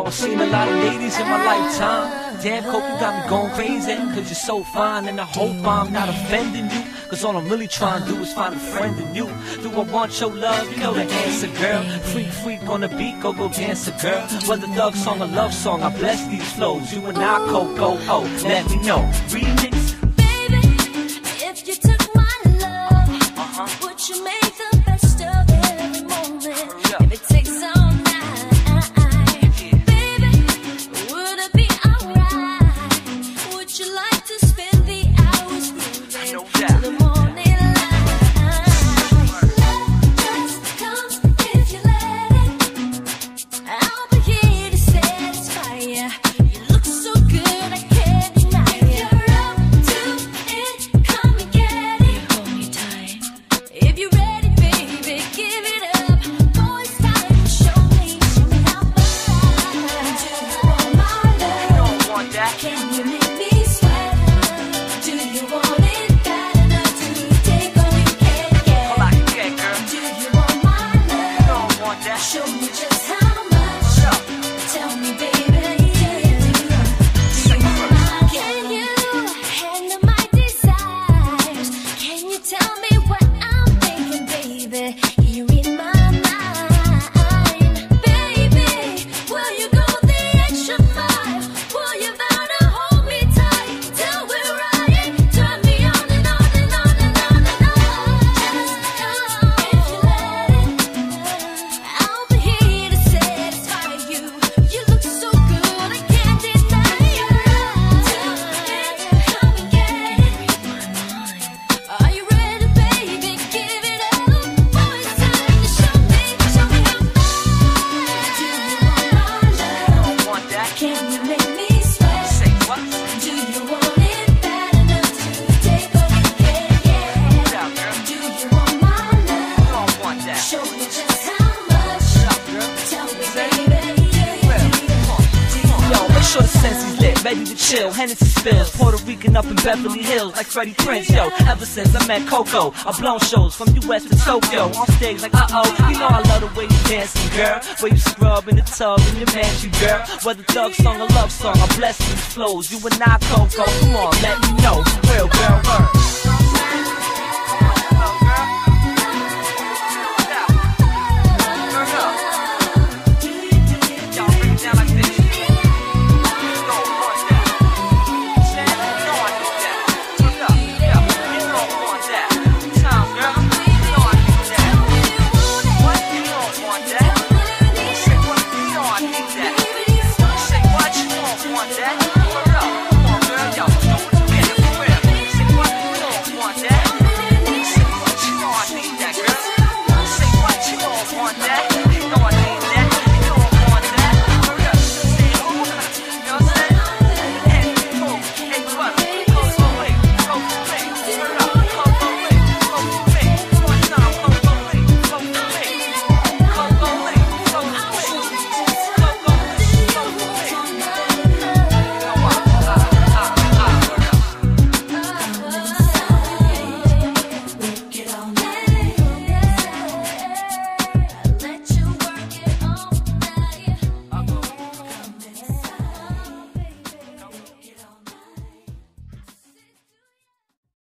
I've seen a lot of ladies in my lifetime. Damn, Coke, you got me going crazy, cause you're so fine. And I hope I'm not offending you, cause all I'm really trying to do is find a friend in you. Do I want your love? You know the answer, girl. Freak, freak on the beat, go, go dance, girl. Whether thug song or love song, I bless these flows. You and I, Coco, oh, let me know. Remix. If you took my love, would you make the best of every moment? If it takes all night, baby, would it be alright? Would you like to spend the hours grooving till the morning light? Love just comes if you let it. I'll be here to satisfy you. You look so good, I can't deny it. If you're up to it, come and get it. Hold me tight. If you're ready, baby, give it up. Boy, it's time to show me how far. Do you want my love? Don't want that. Can you make me sweat? Do you want it bad enough to take all you can get? All I can get, girl. Do you want my love? Don't want that. Show me just how much. Tell me, baby, do you want my? Can you handle my desires? Can you tell me what I'm thinking, baby? You're in my mind, baby. Will you go the extra mile? Will you vow to hold me tight till we're riding? Turn me on and on and on and on and on. Just come if you let it. I'll be here to satisfy you. You look so good, I can't deny it. Come and get it. Are you ready, baby? Give it up. Boy, it's time to show me how far. Do you want my love? Don't want that. Can you make me sweat? Say what? Do you want it bad enough to take all you can get? Out, girl. Do you want my love? Don't want that. Show me just how much. Out, girl. Tell me, baby. Yo, make sure the senses lit, ready to chill. Hennessy spills, Puerto Rican up in Beverly Hills like Freddie Prinze. Yo, ever since I met Coco, I've blown shows from US to Tokyo. On stage like you know I love the way you dancing, girl. Where you scrub in the tub and your man you, girl. Whether thug song or love song, I bless these flows. You and I, Coco, come on, let me know. Real girl, word.